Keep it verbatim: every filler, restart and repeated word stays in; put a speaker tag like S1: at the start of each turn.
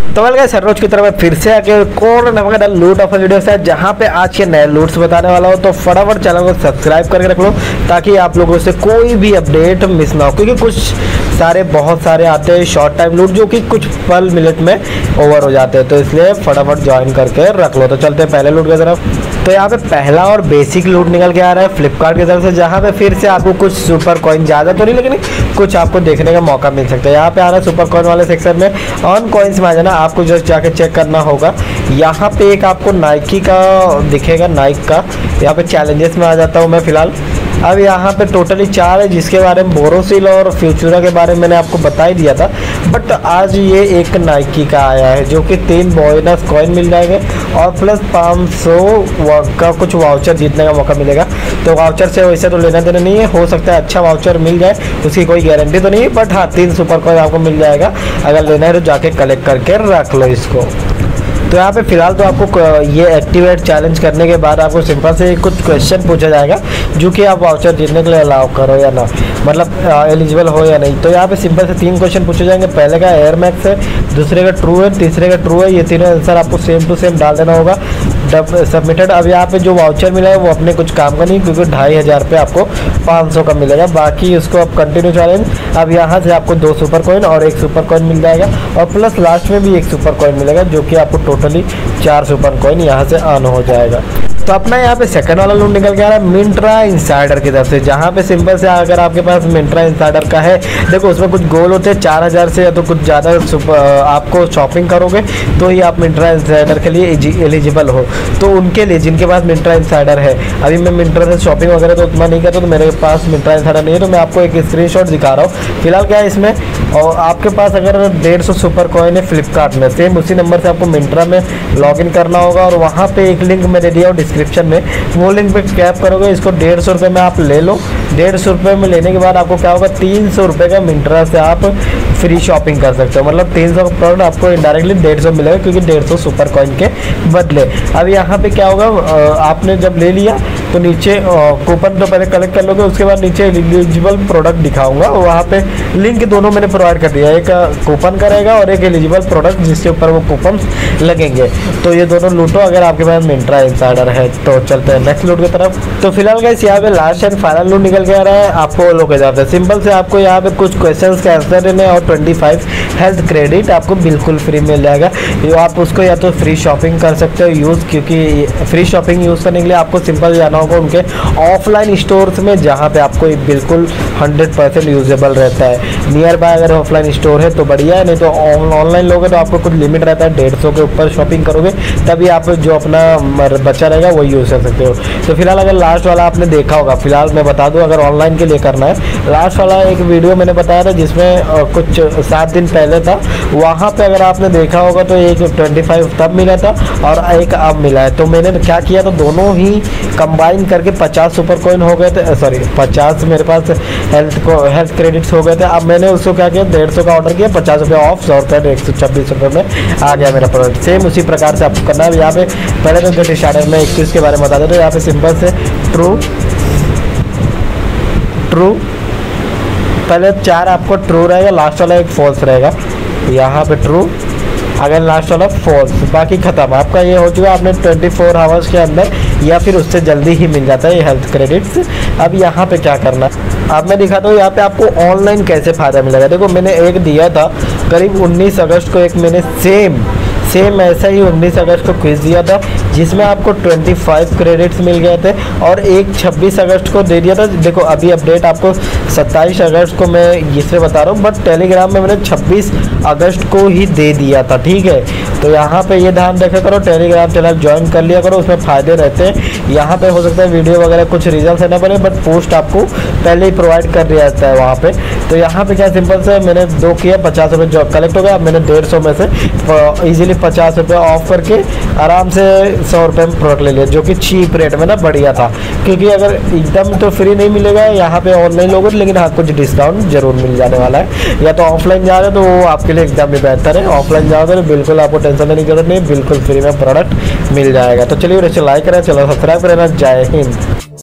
S1: तो well guys, हर रोज की तरह मैं फिर से आके कौन नमक लूट ऑफर वीडियो से जहां पे आज के नए लूट्स बताने वाला हूं। तो फटाफट चैनल को सब्सक्राइब करके रख लो ताकि आप लोगों से कोई भी अपडेट मिस ना हो, क्योंकि कुछ सारे बहुत सारे आते हैं शॉर्ट टाइम लूट जो कि कुछ पल मिनट में ओवर हो जाते हैं, तो इसलिए फटाफट ज्वाइन करके रख लो। तो चलते हैं पहले लूट की तरफ। तो यहाँ पे पहला और बेसिक लूट निकल के आ रहा है फ्लिपकार्ट की तरफ से, जहाँ पे फिर से आपको कुछ सुपर कॉइन, ज़्यादा तो नहीं लेकिन कुछ आपको देखने का मौका मिल सकता है। यहाँ पे आ रहा है सुपर कॉइन वाले सेक्शन में, ऑन कॉइन्स में आ जाना, आपको जस्ट जाके चेक करना होगा। यहाँ पे एक आपको नाइकी का दिखेगा, नाइक का। यहाँ पे चैलेंजेस में आ जाता हूँ मैं फिलहाल। अब यहाँ पे टोटली चार है, जिसके बारे में बोरोसिल और फ्यूचुरा के बारे में मैंने आपको बता ही दिया था, बट आज ये एक नाइकी का आया है जो कि तीन बोनस कॉइन मिल जाएंगे और प्लस पाँच सौ का कुछ वाउचर जीतने का मौका मिलेगा। तो वाउचर से वैसे तो लेना देना नहीं है, हो सकता है अच्छा वाउचर मिल जाए, उसकी कोई गारंटी तो नहीं है, बट हाँ तीन सुपर कॉइन आपको मिल जाएगा। अगर लेना है तो जाके कलेक्ट करके रख लो इसको। तो यहाँ पे फिलहाल तो आपको ये एक्टिवेट चैलेंज करने के बाद आपको सिंपल से कुछ क्वेश्चन पूछा जाएगा जो कि आप वाउचर जीतने के लिए अलाउ करो या ना, मतलब एलिजिबल हो या नहीं। तो यहाँ पे सिंपल से तीन क्वेश्चन पूछे जाएंगे। पहले का एयर मैक्स है, दूसरे का ट्रू है, तीसरे का ट्रू है। ये तीनों आंसर आपको सेम टू सेम डाल देना होगा। सबमिटेड। अब यहाँ पे जो वाउचर मिला है वो अपने कुछ काम का नहीं, क्योंकि ढाई हज़ार पे आपको पाँच सौ का मिलेगा। बाकी उसको अब कंटिन्यू चैलेंज। अब यहाँ से आपको दो सुपर कॉइन और एक सुपर कॉइन मिल जाएगा और प्लस लास्ट में भी एक सुपर कॉइन मिलेगा, जो कि आपको टोटली चार सुपर कॉइन यहाँ से अर्न हो जाएगा। तो अपना यहाँ पे सेकंड वाला लूट निकल के आ रहा है मिंत्रा इनसाइडर की तरफ से, जहाँ पे सिंपल से अगर आपके पास मिंत्रा इनसाइडर का है, देखो उसमें कुछ गोल होते हैं चार हज़ार से या तो कुछ ज़्यादा आपको शॉपिंग करोगे तो ही आप मिंत्रा इनसाइडर के लिए एलिजिबल हो। तो उनके लिए जिनके पास मिंत्रा इनसाइडर है, अभी मैं मिंत्रा से शॉपिंग वगैरह तो उतना नहीं करता, तो मेरे पास मिंत्रा इनसाइडर नहीं है, तो मैं आपको एक स्क्रीनशॉट दिखा रहा हूँ फिलहाल क्या है इसमें। और आपके पास अगर डेढ़ सौ सुपर कॉइन है फ्लिपकार्ट में, सेम उसी नंबर से आपको मिंत्रा में लॉगिन करना होगा और वहाँ पे एक लिंक मैंने दिया हूँ डिस्क्रिप्शन में, वो लिंक पे टैप करोगे, इसको डेढ़ सौ रुपये में आप ले लो। डेढ़ सौ रुपये में लेने के बाद आपको क्या होगा, तीन सौ रुपये का मिंत्रा से आप फ्री शॉपिंग कर सकते हो, मतलब तीन सौ का प्रोडक्ट आपको इनडायरेक्टली डेढ़ सौ मिलेगा, क्योंकि डेढ़ सौ सुपर कॉइन के बदले। अब यहाँ पे क्या होगा, आपने जब ले लिया तो नीचे कूपन तो पहले कलेक्ट कर लोगे, उसके बाद नीचे एलिजिबल प्रोडक्ट दिखाऊंगा, वहाँ पे लिंक दोनों मैंने प्रोवाइड कर दिया, एक कूपन का रहेगा और एक एलिजिबल प्रोडक्ट जिसके ऊपर वो कूपन लगेंगे। तो ये दोनों लूटो अगर आपके पास मिंत्रा इनसाइडर है। तो चलते हैं नेक्स्ट लूट की तरफ। तो फिलहाल गाइस यहाँ पे लास्ट एंड फाइनल लूट निकल के आ रहा है आपको लोग के जाते हैं। सिंपल से आपको यहाँ पे कुछ क्वेश्चंस का आंसर देने और पच्चीस हेल्थ क्रेडिट आपको बिल्कुल फ्री मिल जाएगा। आप उसको या तो फ्री शॉपिंग कर सकते हो यूज़, क्योंकि फ्री शॉपिंग यूज़ करने के लिए आपको सिंपल जाना होगा उनके ऑफलाइन स्टोर्स में, जहाँ पे आपको बिल्कुल हंड्रेड परसेंट यूजेबल रहता है। नियर बाय अगर ऑफलाइन स्टोर है तो बढ़िया है, नहीं तो ऑनलाइन लोगे तो आपको कुछ लिमिट रहता है, डेढ़ सौ के ऊपर शॉपिंग करोगे तभी आप जो अपना बच्चा रहेगा वही यूज़ कर सकते हो। तो फिलहाल अगर लास्ट वाला आपने देखा होगा, फिलहाल मैं बता दूं अगर ऑनलाइन के लिए करना है, लास्ट वाला एक वीडियो मैंने बताया था जिसमें कुछ सात दिन पहले था, वहाँ पे अगर आपने देखा होगा तो एक पच्चीस तब मिला था और एक अब मिला है। तो मैंने क्या किया था, दोनों ही कंबाइन करके पचास सुपर कॉइन हो गए थे, सॉरी पचास मेरे पास हेल्थ को हेल्थ क्रेडिट्स हो गए थे। अब मैंने उसको क्या किया, डेढ़ सौ का ऑर्डर किया, पचास रुपये ऑफ, सौ रुपये एक सौ छब्बीस रुपये में आ गया मेरा प्रोडक्ट। सेम उसी प्रकार से आपको करना है। यहाँ पे पहले तो जो स्टार्टर में इक्कीस के बारे में बता देते हैं, यहाँ पे सिंपल से ट्रू ट्रू पहले चार आपको ट्रू रहेगा, लास्ट वाला एक फॉल्स रहेगा। यहाँ पे ट्रू, अगर लास्ट वाला फॉल्स, बाकी खत्म आपका। ये हो चुका आपने चौबीस आवर्स के अंदर या फिर उससे जल्दी ही मिल जाता है ये हेल्थ क्रेडिट्स। अब यहाँ पे क्या करना, अब मैं दिखाता हूँ यहाँ पे आपको ऑनलाइन कैसे फ़ायदा मिलेगा। देखो मैंने एक दिया था करीब उन्नीस अगस्त को, एक मैंने सेम सेम ऐसा ही उन्नीस अगस्त को क्विज दिया था जिसमें आपको पच्चीस क्रेडिट्स मिल गए थे और एक छब्बीस अगस्त को दे दिया था। देखो अभी अपडेट आपको सत्ताईस अगस्त को मैं इससे बता रहा हूँ, बट टेलीग्राम में मैंने छब्बीस अगस्त को ही दे दिया था, ठीक है। तो यहाँ पे ये ध्यान रखा करो, टेलीग्राम चैनल ज्वाइन कर लिया करो, उसमें फ़ायदे रहते हैं। यहाँ पे हो सकता है वीडियो वगैरह कुछ रीजन से ना बने, बट पोस्ट आपको पहले ही प्रोवाइड कर दिया जाता है वहाँ पे। तो यहाँ पे क्या सिंपल से मैंने दो किया, पचास रुपये जो कलेक्ट हो गया। अब मैंने डेढ़ सौ में से ईजिली पचास रुपये ऑफ करके आराम से सौ रुपये में प्रोडक्ट ले लिया, जो कि चीप रेट में ना बढ़िया था। क्योंकि अगर एकदम तो फ्री नहीं मिलेगा यहाँ पे ऑनलाइन लोगों, लेकिन हाँ कुछ डिस्काउंट जरूर मिल जाने वाला है। या तो ऑफलाइन जा रहे हो तो वो आपके लिए एकदम भी बेहतर है, ऑफलाइन जाओगे तो बिल्कुल आपको टेंशन लेने की जरूरत नहीं, बिल्कुल फ्री में प्रोडक्ट मिल जाएगा। तो चलिए लाइक करें, चलो सब्सक्राइब करें, जय हिंद।